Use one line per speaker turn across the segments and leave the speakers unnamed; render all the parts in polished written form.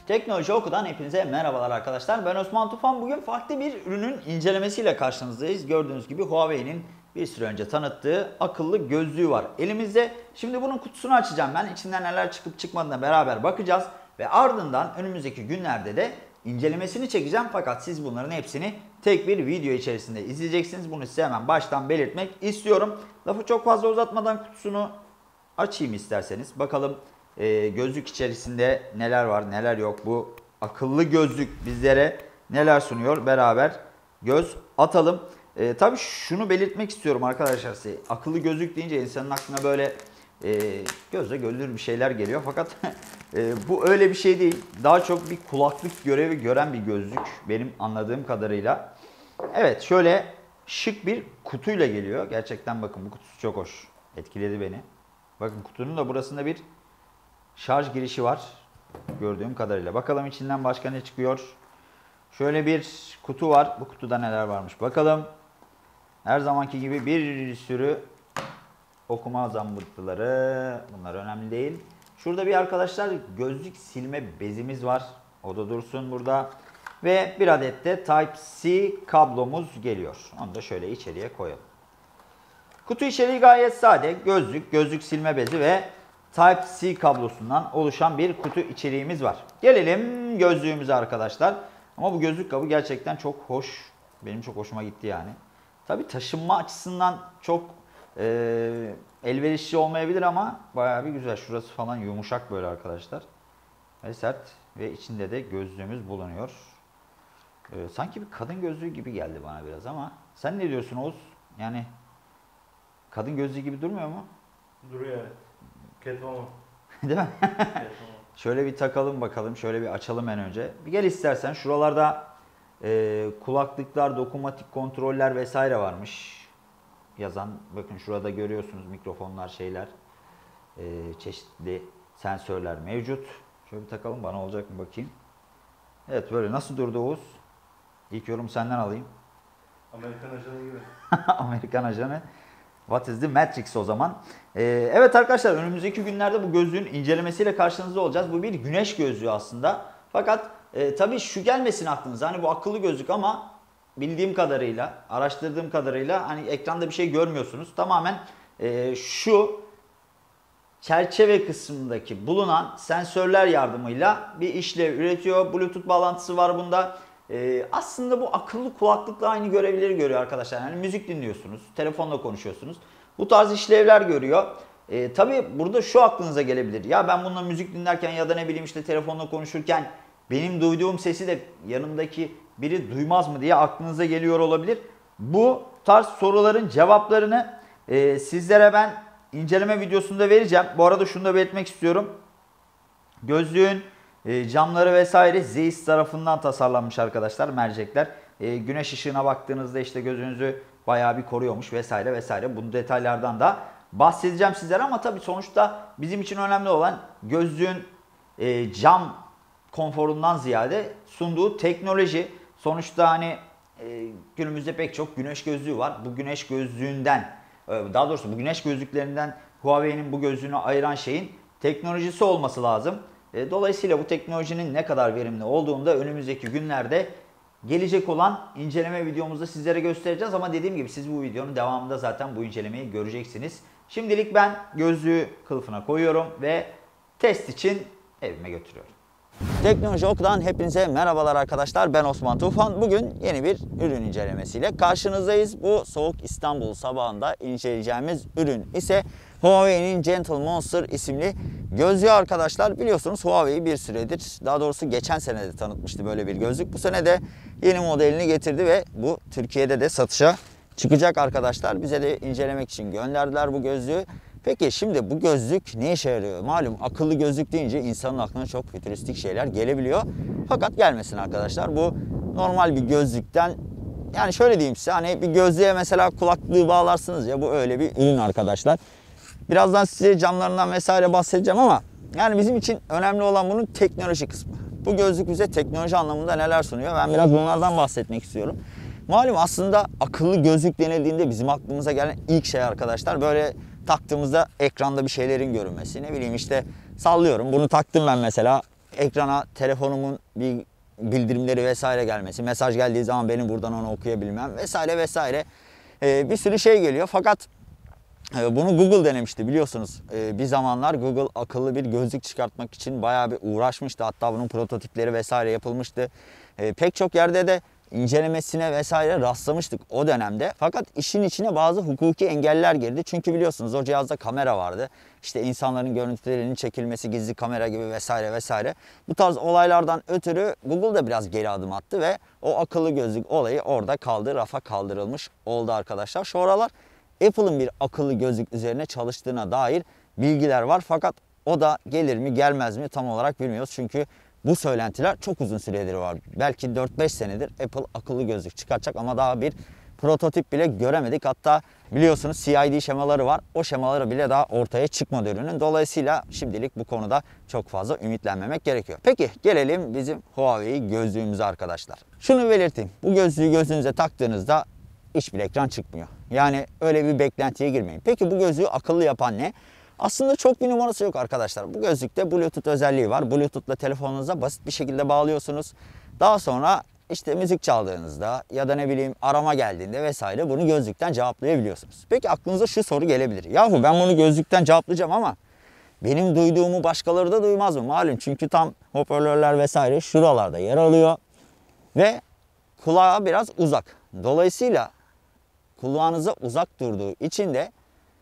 Teknoloji Oku'dan hepinize merhabalar arkadaşlar. Ben Osman Tufan. Bugün farklı bir ürünün incelemesiyle karşınızdayız. Gördüğünüz gibi Huawei'nin bir süre önce tanıttığı akıllı gözlüğü var elimizde. Şimdi bunun kutusunu açacağım ben. İçinden neler çıkıp çıkmadığına beraber bakacağız. Ve ardından önümüzdeki günlerde de incelemesini çekeceğim. Fakat siz bunların hepsini tek bir video içerisinde izleyeceksiniz. Bunu size hemen baştan belirtmek istiyorum. Lafı çok fazla uzatmadan kutusunu açayım isterseniz. Bakalım gözlük içerisinde neler var neler yok. Bu akıllı gözlük bizlere neler sunuyor, beraber göz atalım. Tabii şunu belirtmek istiyorum arkadaşlar size. Akıllı gözlük deyince insanın aklına böyle gözle görülür bir şeyler geliyor. Fakat bu öyle bir şey değil. Daha çok bir kulaklık görevi gören bir gözlük benim anladığım kadarıyla. Evet, şöyle şık bir kutuyla geliyor. Gerçekten bakın, bu kutusu çok hoş. Etkiledi beni. Bakın, kutunun da burasında bir şarj girişi var gördüğüm kadarıyla. Bakalım içinden başka ne çıkıyor. Şöyle bir kutu var. Bu kutuda neler varmış bakalım. Her zamanki gibi bir sürü okuma zambırtıları. Bunlar önemli değil. Şurada bir arkadaşlar gözlük silme bezimiz var. O da dursun burada. Ve bir adet de Type-C kablomuz geliyor. Onu da şöyle içeriye koyalım. Kutu içeriği gayet sade. Gözlük silme bezi ve Type-C kablosundan oluşan bir kutu içeriğimiz var. Gelelim gözlüğümüze arkadaşlar. Ama bu gözlük kabı gerçekten çok hoş. Benim çok hoşuma gitti yani. Tabii taşınma açısından çok elverişli olmayabilir ama bayağı bir güzel. Şurası falan yumuşak böyle arkadaşlar. Ve sert ve içinde de gözlüğümüz bulunuyor. Sanki bir kadın gözlüğü gibi geldi bana biraz ama sen ne diyorsun Oğuz? Yani kadın gözlüğü gibi durmuyor mu?
Duruyor, evet. Catwoman.
Değil mi? Şöyle bir takalım bakalım. Şöyle bir açalım en önce. Bir gel istersen. Şuralarda kulaklıklar, dokunmatik kontroller vesaire varmış. Yazan. Bakın şurada görüyorsunuz mikrofonlar, şeyler. Çeşitli sensörler mevcut. Şöyle bir takalım. Bana olacak mı bakayım. Evet, böyle nasıl durdu Oğuz? İlk yorum senden alayım.
Amerikan ajanı gibi.
Amerikan ajanı. What is the Matrix o zaman? Evet arkadaşlar, önümüzdeki günlerde bu gözlüğün incelemesiyle karşınızda olacağız. Bu bir güneş gözlüğü aslında. Fakat tabii şu gelmesin aklınıza. Hani bu akıllı gözlük ama bildiğim kadarıyla, araştırdığım kadarıyla hani ekranda bir şey görmüyorsunuz. Tamamen şu çerçeve kısmındaki bulunan sensörler yardımıyla bir işlev üretiyor. Bluetooth bağlantısı var bunda. Aslında bu akıllı kulaklıkla aynı görevleri görüyor arkadaşlar. Yani müzik dinliyorsunuz, telefonla konuşuyorsunuz. Bu tarz işlevler görüyor. Tabii burada şu aklınıza gelebilir. Ya ben bununla müzik dinlerken ya da ne bileyim işte telefonla konuşurken benim duyduğum sesi de yanımdaki biri duymaz mı diye aklınıza geliyor olabilir. Bu tarz soruların cevaplarını sizlere ben inceleme videosunda vereceğim. Bu arada şunu da belirtmek istiyorum. Gözlüğün camları vesaire Zeiss tarafından tasarlanmış arkadaşlar, mercekler. Güneş ışığına baktığınızda işte gözünüzü bayağı bir koruyormuş vesaire vesaire. Bu detaylardan da bahsedeceğim sizlere ama tabii sonuçta bizim için önemli olan gözlüğün cam konforundan ziyade sunduğu teknoloji. Sonuçta hani günümüzde pek çok güneş gözlüğü var. Bu güneş gözlüğünden, daha doğrusu bu güneş gözlüklerinden Huawei'nin bu gözlüğünü ayıran şeyin teknolojisi olması lazım. Dolayısıyla bu teknolojinin ne kadar verimli olduğunu da önümüzdeki günlerde gelecek olan inceleme videomuzda sizlere göstereceğiz. Ama dediğim gibi siz bu videonun devamında zaten bu incelemeyi göreceksiniz. Şimdilik ben gözlüğü kılıfına koyuyorum ve test için evime götürüyorum. Teknoloji Oku'dan hepinize merhabalar arkadaşlar. Ben Osman Tufan. Bugün yeni bir ürün incelemesiyle karşınızdayız. Bu soğuk İstanbul sabahında inceleyeceğimiz ürün ise Huawei'nin Gentle Monster isimli gözlüğü arkadaşlar. Biliyorsunuz Huawei bir süredir, daha doğrusu geçen sene de tanıtmıştı böyle bir gözlük. Bu sene de yeni modelini getirdi ve bu Türkiye'de de satışa çıkacak arkadaşlar. Bize de incelemek için gönderdiler bu gözlüğü. Peki şimdi bu gözlük ne işe yarıyor? Malum akıllı gözlük deyince insanın aklına çok fütüristik şeyler gelebiliyor. Fakat gelmesin arkadaşlar. Bu normal bir gözlükten, yani şöyle diyeyim size, hani bir gözlüğe mesela kulaklığı bağlarsınız ya, bu öyle bir ürün arkadaşlar. Birazdan size camlarından vesaire bahsedeceğim ama yani bizim için önemli olan bunun teknoloji kısmı. Bu gözlük bize teknoloji anlamında neler sunuyor? Ben biraz bunlardan bahsetmek istiyorum. Malum aslında akıllı gözlük denildiğinde bizim aklımıza gelen ilk şey arkadaşlar, böyle taktığımızda ekranda bir şeylerin görünmesi. Ne bileyim işte sallıyorum, bunu taktım ben mesela.
ekrana telefonumun bir bildirimleri vesaire gelmesi, mesaj geldiği zaman benim buradan onu okuyabilmem vesaire vesaire bir sürü şey geliyor. Fakat bunu Google denemişti biliyorsunuz. Bir zamanlar Google akıllı bir gözlük çıkartmak için bayağı bir uğraşmıştı. Hatta bunun prototipleri vesaire yapılmıştı. Pek çok yerde de incelemesine vesaire rastlamıştık o dönemde. Fakat işin içine bazı hukuki engeller girdi. Çünkü biliyorsunuz o cihazda kamera vardı. İşte insanların görüntülerinin çekilmesi, gizli kamera gibi vesaire vesaire. Bu tarz olaylardan ötürü Google da biraz geri adım attı ve o akıllı gözlük olayı orada kaldı, rafa kaldırılmış oldu arkadaşlar. Şu aralar Apple'ın bir akıllı gözlük üzerine çalıştığına dair bilgiler var. Fakat o da gelir mi gelmez mi tam olarak bilmiyoruz. Çünkü bu söylentiler çok uzun süredir var. Belki 4-5 senedir Apple akıllı gözlük çıkartacak ama daha bir prototip bile göremedik. Hatta biliyorsunuz CID şemaları var. O şemaları bile daha ortaya çıkmadı ürünün. Dolayısıyla şimdilik bu konuda çok fazla ümitlenmemek gerekiyor. Peki gelelim bizim Huawei gözlüğümüze arkadaşlar. Şunu belirteyim. Bu gözlüğü gözünüze taktığınızda hiçbir ekran çıkmıyor. Yani öyle bir beklentiye girmeyin. Peki bu gözlüğü akıllı yapan ne? Aslında çok bir numarası yok arkadaşlar. Bu gözlükte Bluetooth özelliği var. Bluetooth'la telefonunuza basit bir şekilde bağlıyorsunuz. Daha sonra işte müzik çaldığınızda ya da ne bileyim arama geldiğinde vesaire bunu gözlükten cevaplayabiliyorsunuz. Peki aklınıza şu soru gelebilir. Yahu ben bunu gözlükten cevaplayacağım ama benim duyduğumu başkaları da duymaz mı? Malum çünkü tam hoparlörler vesaire şuralarda yer alıyor ve kulağa biraz uzak. Dolayısıyla kulağınıza uzak durduğu için de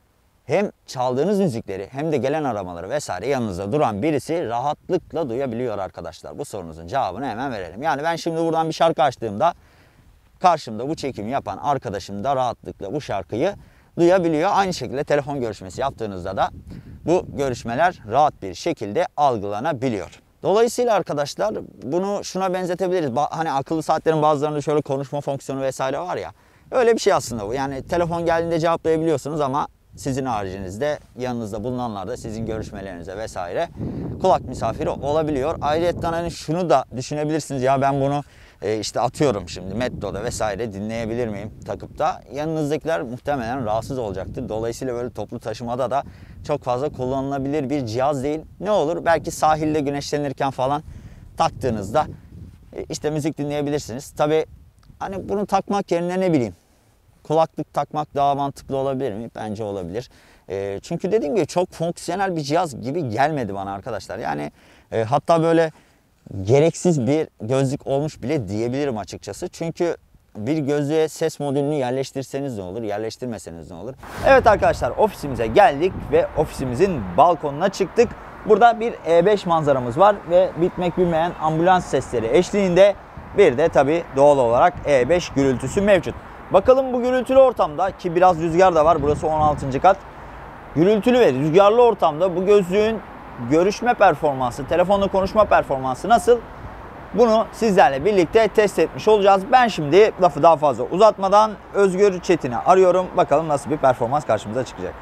hem çaldığınız müzikleri hem de gelen aramaları vesaire yanınızda duran birisi rahatlıkla duyabiliyor arkadaşlar. Bu sorunuzun cevabını hemen verelim. Yani ben şimdi buradan bir şarkı açtığımda karşımda bu çekimi yapan arkadaşım da rahatlıkla bu şarkıyı duyabiliyor. Aynı şekilde telefon görüşmesi yaptığınızda da bu görüşmeler rahat bir şekilde algılanabiliyor. Dolayısıyla arkadaşlar bunu şuna benzetebiliriz. Hani akıllı saatlerin bazılarında şöyle konuşma fonksiyonu vesaire var ya. Öyle bir şey aslında bu. Yani telefon geldiğinde cevaplayabiliyorsunuz ama sizin haricinizde yanınızda bulunanlar da sizin görüşmelerinize vesaire kulak misafiri olabiliyor. Ayrıca hani şunu da düşünebilirsiniz. Ya ben bunu işte atıyorum şimdi metroda vesaire dinleyebilir miyim takıp da yanınızdakiler muhtemelen rahatsız olacaktır. Dolayısıyla böyle toplu taşımada da çok fazla kullanılabilir bir cihaz değil. Ne olur belki sahilde güneşlenirken falan taktığınızda işte müzik dinleyebilirsiniz. Tabii hani bunu takmak yerine ne bileyim kulaklık takmak daha mantıklı olabilir mi? Bence olabilir. Çünkü dediğim gibi çok fonksiyonel bir cihaz gibi gelmedi bana arkadaşlar. Yani hatta böyle gereksiz bir gözlük olmuş bile diyebilirim açıkçası. Çünkü bir gözlüğe ses modülünü yerleştirseniz ne olur, yerleştirmeseniz ne olur? Evet arkadaşlar ofisimize geldik ve ofisimizin balkonuna çıktık. Burada bir E5 manzaramız var ve bitmek bilmeyen ambulans sesleri eşliğinde bir de tabii doğal olarak E5 gürültüsü mevcut. Bakalım bu gürültülü ortamda ki biraz rüzgar da var, burası 16. kat. Gürültülü ve rüzgarlı ortamda bu gözlüğün görüşme performansı, telefonla konuşma performansı nasıl? Bunu sizlerle birlikte test etmiş olacağız. Ben şimdi lafı daha fazla uzatmadan Özgür Çetin'i arıyorum. Bakalım nasıl bir performans karşımıza çıkacak.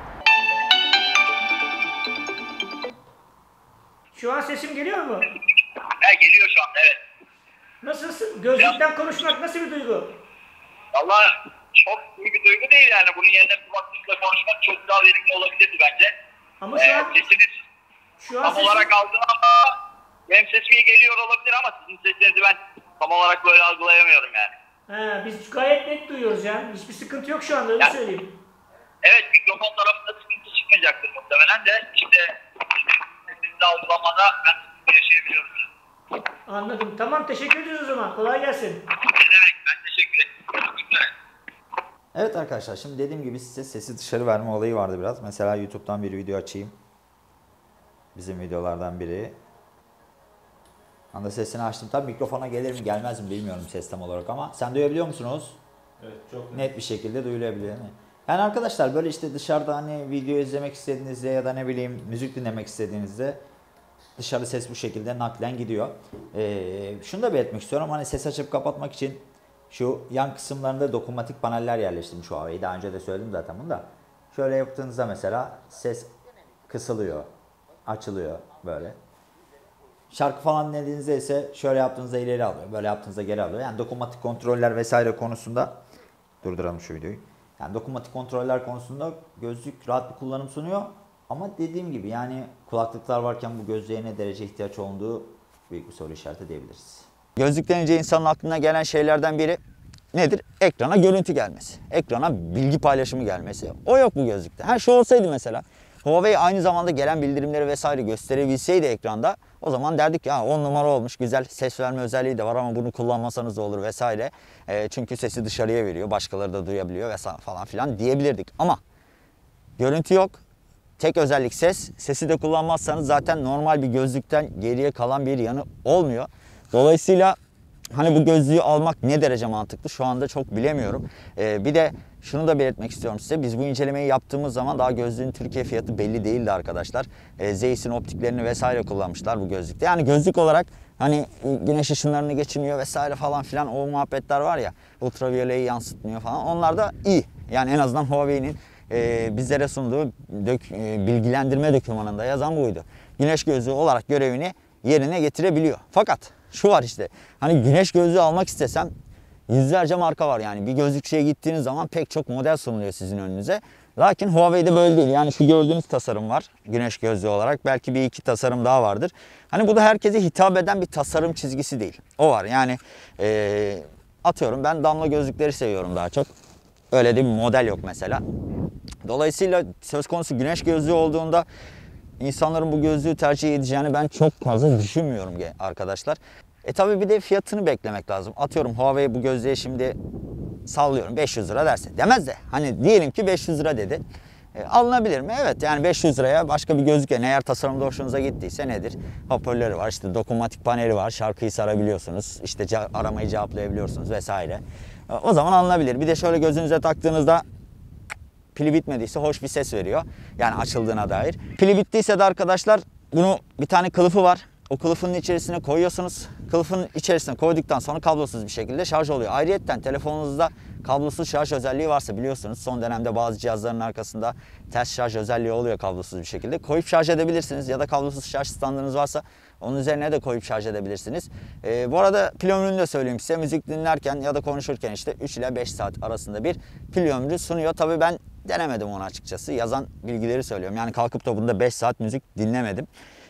Şu an sesim geliyor mu?
Geliyor şu anda evet.
Nasılsın? Gözlükten konuşmak nasıl bir duygu?
Vallahi çok iyi bir duygu değil yani. Bunun yerine kulaklıkla konuşmak çok daha verimli olabilirdi bence.
Ama
Sesiniz
şu an
tam olarak algılanma. Benim sesim iyi geliyor olabilir ama sizin sesinizi ben tam olarak böyle algılayamıyorum yani.
biz gayet net duyuyoruz yani. Hiçbir sıkıntı yok şu anda öyle söyleyeyim.
Evet mikrofon tarafında sıkıntı çıkmayacaktır muhtemelen de işte sesinizi algılamada ben sıkıntı yaşayabiliyorum.
Anladım. Tamam teşekkür ederiz o zaman. Kolay gelsin.
Ne demek ben teşekkür ederim. Görüşmek üzere.
Evet arkadaşlar şimdi dediğim gibi size sesi dışarı verme olayı vardı biraz. Mesela YouTube'dan bir video açayım. Bizim videolardan biri. Anda sesini açtım. Tabii mikrofona gelir mi gelmez mi bilmiyorum ses tam olarak ama sen duyabiliyor musunuz?
Evet çok
Net bir şekilde duyulabiliyor değil mi? Yani arkadaşlar böyle işte dışarıda hani video izlemek istediğinizde ya da ne bileyim müzik dinlemek istediğinizde dışarı ses bu şekilde naklen gidiyor. Şunu da belirtmek istiyorum. Hani ses açıp kapatmak için şu yan kısımlarında dokunmatik paneller yerleştirmiş Huawei. Daha önce de söyledim zaten bunu da. Şöyle yaptığınızda mesela ses kısılıyor, açılıyor böyle. Şarkı falan dinlediğinizde ise şöyle yaptığınızda ileri alıyor, böyle yaptığınızda geri alıyor. Yani dokunmatik kontroller vesaire konusunda durduralım şu videoyu. Yani dokunmatik kontroller konusunda gözlük rahat bir kullanım sunuyor. Ama dediğim gibi yani kulaklıklar varken bu gözlüğe ne derece ihtiyaç olduğu büyük bir soru işareti diyebiliriz.
Gözlük denince insanın aklına gelen şeylerden biri nedir? Ekrana görüntü gelmesi. Ekrana bilgi paylaşımı gelmesi. O yok bu gözlükte. Her şey olsaydı mesela. Huawei aynı zamanda gelen bildirimleri vesaire gösterebilseydi ekranda, o zaman derdik ya 10 numara olmuş, güzel ses verme özelliği de var ama bunu kullanmasanız da olur vesaire. Çünkü sesi dışarıya veriyor, başkaları da duyabiliyor vesaire falan filan diyebilirdik. Ama görüntü yok. Tek özellik ses. Sesi de kullanmazsanız zaten normal bir gözlükten geriye kalan bir yanı olmuyor. Dolayısıyla hani bu gözlüğü almak ne derece mantıklı şu anda çok bilemiyorum. Bir de şunu da belirtmek istiyorum size. Biz bu incelemeyi yaptığımız zaman daha gözlüğün Türkiye fiyatı belli değildi arkadaşlar. Zeiss'in optiklerini vesaire kullanmışlar bu gözlükte. Yani gözlük olarak hani güneş ışınlarını geçirmiyor vesaire falan filan o muhabbetler var ya. Ultraviyoleyi yansıtmıyor falan. Onlar da iyi. Yani en azından Huawei'nin bizlere sunduğu bilgilendirme dokümanında yazan buydu. Güneş gözlüğü olarak görevini yerine getirebiliyor. Fakat şu var işte, hani güneş gözlüğü almak istesem yüzlerce marka var yani. Bir gözlükçüye gittiğiniz zaman pek çok model sunuluyor sizin önünüze. Lakin Huawei'de böyle değil. Yani şu gördüğünüz tasarım var güneş gözlüğü olarak. Belki bir iki tasarım daha vardır. Hani bu da herkese hitap eden bir tasarım çizgisi değil. O var yani atıyorum ben damla gözlükleri seviyorum daha çok. Öyle de bir model yok mesela. Dolayısıyla söz konusu güneş gözlüğü olduğunda insanların bu gözlüğü tercih edeceğini ben çok fazla düşünmüyorum arkadaşlar. Tabi bir de fiyatını beklemek lazım. Atıyorum Huawei bu gözlüğe şimdi sallıyorum 500 lira derse. Demez de hani diyelim ki 500 lira dedi. Alınabilir mi? Evet yani 500 liraya başka bir gözlük eğer tasarımda hoşunuza gittiyse nedir? Hoparlörü var, işte dokunmatik paneli var, şarkıyı sarabiliyorsunuz, işte aramayı cevaplayabiliyorsunuz vesaire. O zaman alınabilir. Bir de şöyle gözünüze taktığınızda pili bitmediyse hoş bir ses veriyor. Yani açıldığına dair. Pili bittiyse de arkadaşlar bunu bir tane kılıfı var. O kılıfın içerisine koyuyorsunuz. Kılıfın içerisine koyduktan sonra kablosuz bir şekilde şarj oluyor. Ayrıyeten telefonunuzda kablosuz şarj özelliği varsa biliyorsunuz son dönemde bazı cihazların arkasında ters şarj özelliği oluyor kablosuz bir şekilde. Koyup şarj edebilirsiniz ya da kablosuz şarj standınız varsa onun üzerine de koyup şarj edebilirsiniz. Bu arada pil ömrünü de söyleyeyim size. Müzik dinlerken ya da konuşurken işte 3 ile 5 saat arasında bir pil ömrü sunuyor. Tabii ben denemedim onu açıkçası. Yazan bilgileri söylüyorum. Yani kalkıp da bunda 5 saat müzik dinlemedim.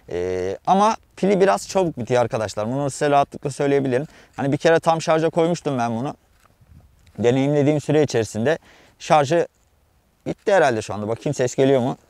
Ama pili biraz çabuk bitiyor arkadaşlar. Bunu size rahatlıkla söyleyebilirim. Hani bir kere tam şarja koymuştum ben bunu. Deneyimlediğim süre içerisinde şarjı bitti herhalde şu anda. Bakayım ses geliyor mu?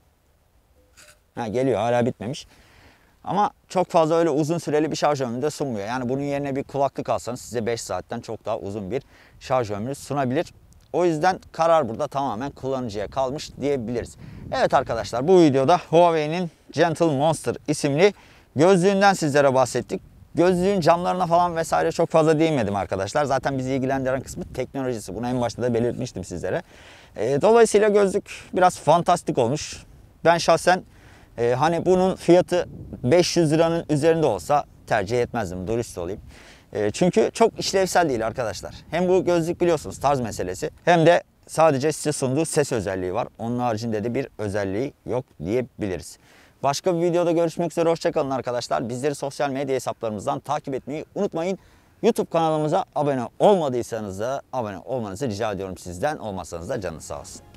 Ha, geliyor, hala bitmemiş. Ama çok fazla öyle uzun süreli bir şarj ömrü de sunmuyor. Yani bunun yerine bir kulaklık alsanız size 5 saatten çok daha uzun bir şarj ömrü sunabilir. O yüzden karar burada tamamen kullanıcıya kalmış diyebiliriz. Evet arkadaşlar, bu videoda Huawei'nin Gentle Monster isimli gözlüğünden sizlere bahsettik. Gözlüğün camlarına falan vesaire çok fazla değinmedim arkadaşlar. Zaten bizi ilgilendiren kısmı teknolojisi. Bunu en başta da belirtmiştim sizlere. Dolayısıyla gözlük biraz fantastik olmuş. Ben şahsen hani bunun fiyatı 500 liranın üzerinde olsa tercih etmezdim. Dürüst olayım. Çünkü çok işlevsel değil arkadaşlar. Hem bu gözlük biliyorsunuz tarz meselesi. Hem de sadece size sunduğu ses özelliği var. Onun haricinde de bir özelliği yok diyebiliriz. Başka bir videoda görüşmek üzere. Hoşçakalın arkadaşlar. Bizleri sosyal medya hesaplarımızdan takip etmeyi unutmayın. YouTube kanalımıza abone olmadıysanız da abone olmanızı rica ediyorum sizden. Olmazsanız da canınız sağ olsun.